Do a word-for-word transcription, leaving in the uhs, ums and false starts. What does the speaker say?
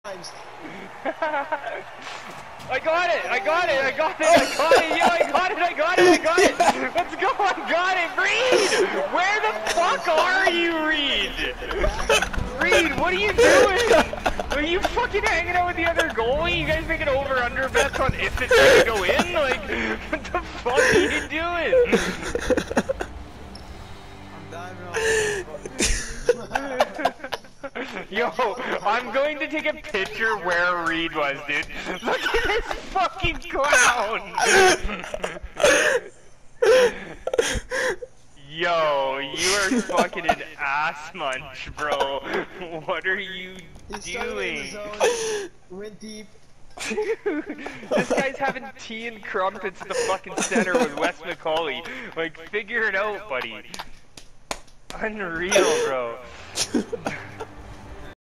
I got it! I got it! I got it! I got it! Yo, I got it! I got it! I got it! Let's go! I got it! Reed! Where the fuck are you, Reed? Reed, what are you doing? Are you fucking hanging out with the other goalie? You guys making over-under bets on if it's gonna go in? Like, what the fuck are you doing? Yo, I'm going to take a picture where Reed was, dude. Look at this fucking clown! Yo, you are fucking an ass munch, bro. What are you doing? Went deep. This guy's having tea and crumpets at the fucking center with Wes McCauley. Like, figure it out, buddy. Unreal, bro.